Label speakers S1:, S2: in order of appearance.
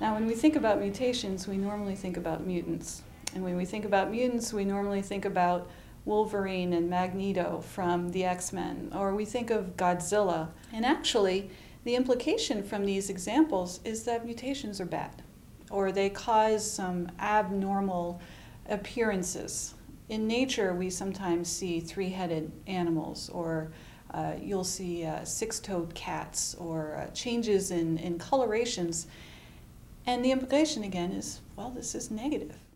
S1: Now, when we think about mutations, we normally think about mutants. And when we think about mutants, we normally think about Wolverine and Magneto from the X-Men, or we think of Godzilla. And actually, the implication from these examples is that mutations are bad, or they cause some abnormal appearances. In nature, we sometimes see three-headed animals, or you'll see six-toed cats, or changes in colorations. And the implication, again, is, well, this is negative.